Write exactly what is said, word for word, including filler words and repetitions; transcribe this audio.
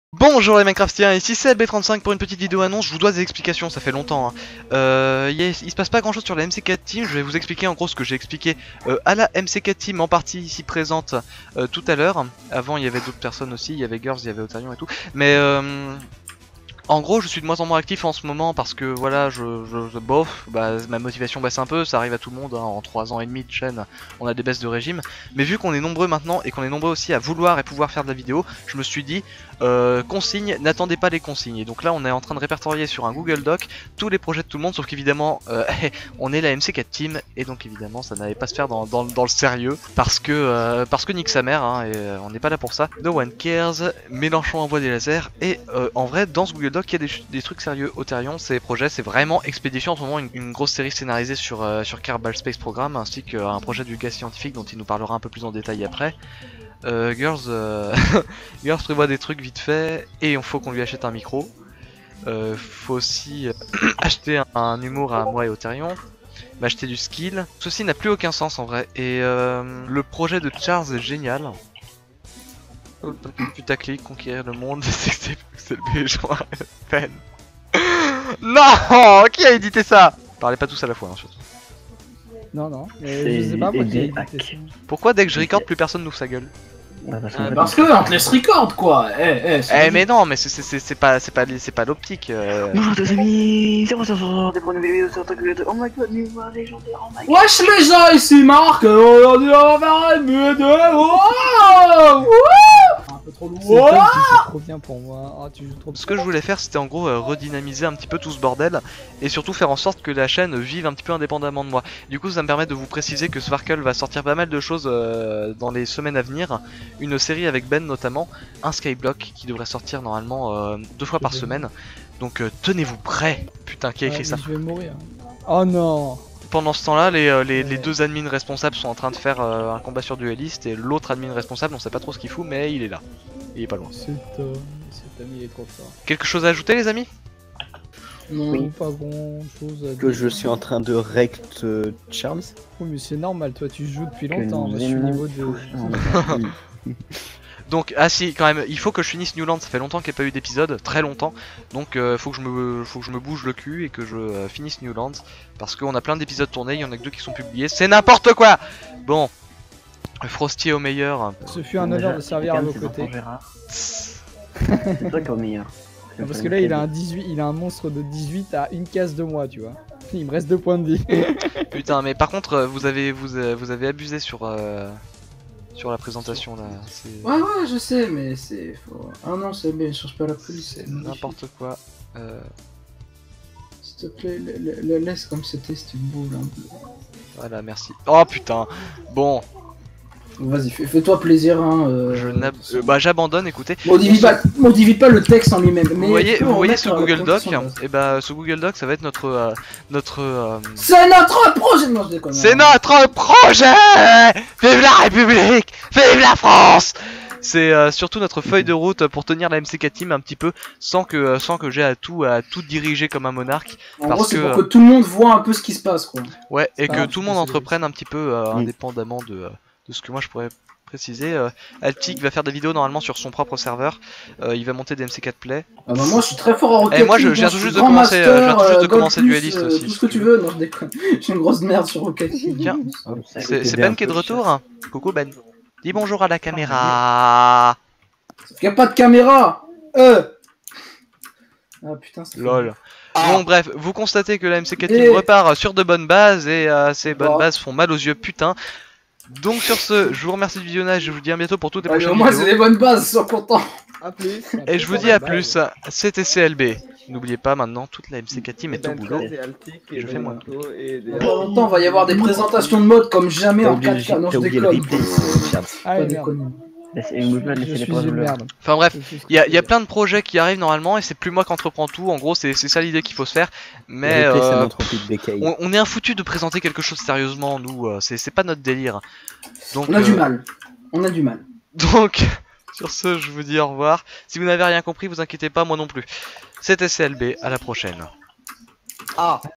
Bonjour les Minecraftiens, ici c'est L B trente-cinq pour une petite vidéo annonce. Je vous dois des explications, ça fait longtemps hein. euh, y a, Il se passe pas grand chose sur la M C quatre Team. Je vais vous expliquer en gros ce que j'ai expliqué euh, à la M C quatre Team en partie ici présente euh, tout à l'heure. Avant il y avait d'autres personnes aussi, il y avait Girls, il y avait Otarion et tout. Mais euh, en gros, je suis de moins en moins actif en ce moment parce que voilà, je, je, je bof, bah, ma motivation baisse un peu, ça arrive à tout le monde, hein, en trois ans et demi de chaîne, on a des baisses de régime. Mais vu qu'on est nombreux maintenant et qu'on est nombreux aussi à vouloir et pouvoir faire de la vidéo, je me suis dit, euh, consigne, n'attendez pas les consignes. Et donc là, on est en train de répertorier sur un Google Doc tous les projets de tout le monde, sauf qu'évidemment, euh, on est la M C quatre Team, et donc évidemment, ça n'allait pas se faire dans, dans, dans le sérieux, parce que, euh, parce que nique sa mère, hein, et euh, on n'est pas là pour ça. No one cares, Mélenchon envoie des lasers, et euh, en vrai, dans ce Google Doc, il y a des, des trucs sérieux. Otarion, ces projets, c'est vraiment Expédition en ce moment, une, une grosse série scénarisée sur, euh, sur Kerbal Space Program, ainsi qu'un projet du gaz scientifique dont il nous parlera un peu plus en détail après. Euh, Girls, euh... Girls prévoit des trucs vite fait, et il faut qu'on lui achète un micro. Euh, faut aussi acheter un, un humour à moi et Otarion, m'acheter du skill. Ceci n'a plus aucun sens en vrai, et euh, le projet de Charles est génial. Putaclic, conquérir le monde, c'est le joint à peine. Non, qui a édité ça? Parlez pas tous à la fois, hein, surtout. Non, non, mais je sais pas moi qui a édité ça. Pourquoi dès que je record, plus personne n'ouvre sa gueule? Bah parce, euh, parce que on te laisse record quoi. Eh, eh, eh mais non, mais c'est pas c'est pas c'est pas l'optique. Euh... Bonjour les amis, c'est Rosor, des premières vidéos sur TikTok. Oh my god, mémoire légendaire, oh my god. Wesh les gens, ici Marc, on va faire une vidéo. Un peu trop lourd. C'est toi qui joue trop bien pour moi. Oh, tu joues trop bien. Ce que je voulais faire, c'était en gros euh, redynamiser un petit peu tout ce bordel et surtout faire en sorte que la chaîne vive un petit peu indépendamment de moi. Du coup, ça me permet de vous préciser que Sparkle va sortir pas mal de choses euh, dans les semaines à venir. Une série avec Ben notamment, un Skyblock qui devrait sortir normalement euh, deux fois par semaine. Donc euh, tenez-vous prêts. Putain, qui a écrit Ah, ça? je vais mourir. Oh non. Pendant ce temps-là, les, euh, les, les deux admins responsables sont en train de faire euh, un combat sur dueliste et l'autre admin responsable, on sait pas trop ce qu'il fout, mais il est là. Il est pas loin. Cet homme, cet ami il est trop fort. Quelque chose à ajouter, les amis? Non, Oui. pas grand chose à dire. Que je suis en train de rect euh, Charles. Oui, mais c'est normal, toi tu joues depuis Que longtemps. nous Moi je suis aimons niveau deux. tous. Donc, ah si, quand même, il faut que je finisse Newland, ça fait longtemps qu'il n'y a pas eu d'épisode, très longtemps. Donc, euh, faut, que je me, faut que je me bouge le cul et que je euh, finisse Newland. Parce qu'on a plein d'épisodes tournés, il y en a que deux qui sont publiés, c'est n'importe quoi. Bon, Frosty au meilleur. Ce fut un honneur de servir à vos côtés. C'est toi qui es au meilleur. Non, parce que là il a un dix-huit, il a un monstre de dix-huit à une case de moi, tu vois. Il me reste deux points de vie. Putain, mais par contre, vous avez, vous, euh, vous avez abusé sur, euh, sur la présentation là. Ouais, ouais, je sais, mais c'est. Faut... Ah non, c'est bien, je cherche pas la police. C'est n'importe quoi. Euh... S'il te plaît, le, le, le laisse comme c'était, c'est une boule. Hein. Voilà, merci. Oh putain. Bon, Vas-y, fais-toi plaisir. Hein, euh... je n'ab... euh, bah j'abandonne. Écoutez. Modifie pas, modifie pas le texte en lui-même. Vous voyez, vous voyez ce Google Doc, et bah ce Google Doc ça va être notre euh, notre euh... c'est notre projet. Non, je déconne. C'est notre projet. Vive la République, vive la France. C'est euh, surtout notre feuille de route pour tenir la M C quatre Team un petit peu sans que euh, sans que j'ai à tout à tout diriger comme un monarque. En parce gros, c'est que, pour que tout le monde voit un peu ce qui se passe, quoi. Ouais, et pas que grave, tout le je monde pense que entreprenne un petit peu euh, Mm. indépendamment de euh, de ce que moi je pourrais préciser. Euh, Altic va faire des vidéos normalement sur son propre serveur. Euh, il va monter des M C quatre Play. Ah bah moi je suis très fort à Rocket Eh, moi, je- League, je viens hein, tout suis juste de grand commencer, euh, je viens tout master, juste de euh, Gold commencer plus, dueliste euh, aussi, Tout si ce que tu tu veux, non je déconne. Je suis une grosse merde sur Rocket League. Tiens, Oh, c'est c'est Ben qui est de retour. Coucou Ben. Dis bonjour à la caméra. Sauf qu'il n'y a pas de caméra. Euh. Ah putain, c'est Lol. Bon bref, vous constatez que la M C quatre Et- Team repart sur de bonnes bases et euh, ces bonnes Bon. bases font mal aux yeux, putain. Donc sur ce, je vous remercie du visionnage, je vous dis à bientôt pour toutes les Allez, prochaines au moins c'est vidéos. des bonnes bases, sois content. A plus. Et je vous dis à plus, c'était C L B. N'oubliez pas maintenant, toute la M C quatre Team est au boulot. Je fais moi. Dans pas longtemps, il va y avoir des présentations de mode comme jamais T'as en oublié quatre K. Non, le- t'as je oublié le déconne. replay, Charles. Ah, Pas merde. déconner. Laisse- et n'oublie pas de Je laisser les suis pouces une bleus. merde. Enfin bref, Je suis ce que il y, a- tu il y a veux. plein de projets qui arrivent normalement et c'est plus moi qui entreprends tout. En gros, c'est c'est ça l'idée qu'il faut se faire. Mais Le replay, ça euh, montre plus de bécailles. on, on est un foutu de présenter quelque chose sérieusement, nous. euh, c'est c'est pas notre délire. Donc, On a du euh, mal. On a du mal. Donc, sur ce, je vous dis au revoir. Si vous n'avez rien compris, vous inquiétez pas, moi non plus. C'était C L B, à la prochaine. Ah.